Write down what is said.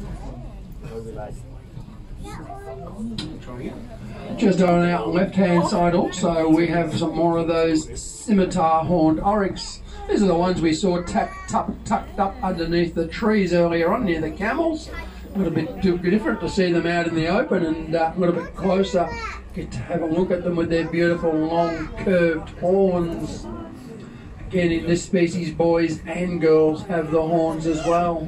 Just on our left-hand side also, we have some more of those scimitar horned oryx. These are the ones we saw tucked up underneath the trees earlier on near the camels. A little bit different to see them out in the open, and a little bit closer, get to have a look at them with their beautiful long curved horns. Again, in this species, boys and girls have the horns as well.